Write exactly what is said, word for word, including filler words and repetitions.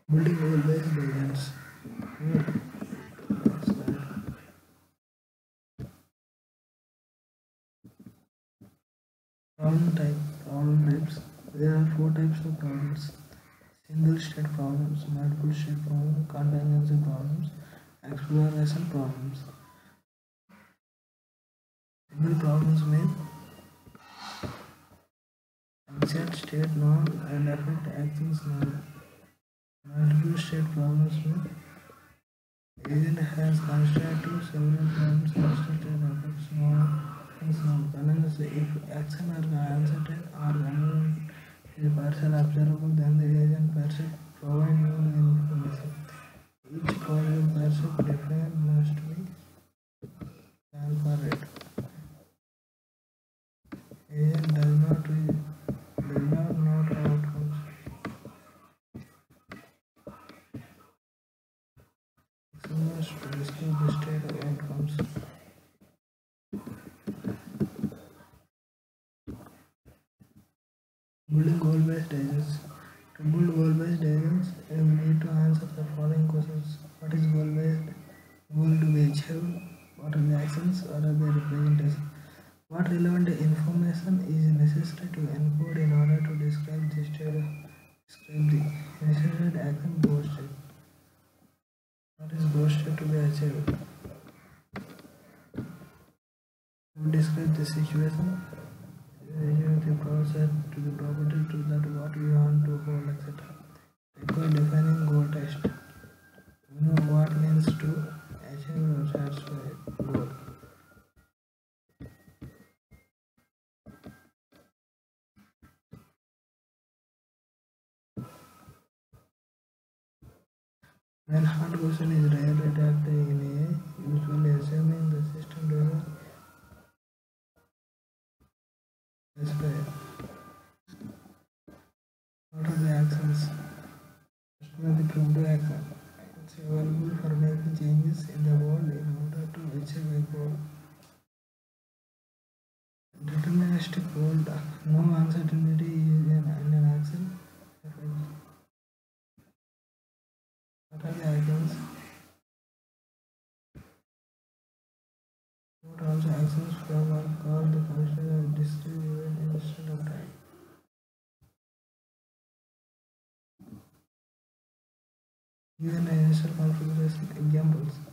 Building goal-based agents. Hmm. That's right. Problem type. Problem types. There are four types of problems: single state problems, multiple state problems, contingency problems, exploration problems. Single problems mean exact state known and affect actions known. Multiple state problems mean agent has constructed several problems constructed and affects known things known. Contingency: if action are uncertain or unknown is partial observable, then the agent percept provide new information. Each possible percept defined must be planned for it. Agent does not re- does not know the outcomes. Action must describe the state of outcomes. Building goal-based agents. To build goal-based agents, you need to answer the following questions: what is goal-based? Goal to be achieved? What are the actions? What are the representation? What relevant information is necessary to encode in order to describe the state, describe the initiated action goal state? What is goal state to be achieved? To describe the situation, uh, the process to the property to that what we want to hold, et cetera. Require defining goal test. You know what means to achieve or satisfy goal. When hard question is rarely attacked in A I, usually assuming the system doesn't specify. What are the actions? Customer the primitive action. It's available for making changes in the world in order to achieve a goal. Deterministic world. No uncertainty is in an action. What are the actions? What also actions from are called the function of discrete event instead of time. Given an initial configuration examples.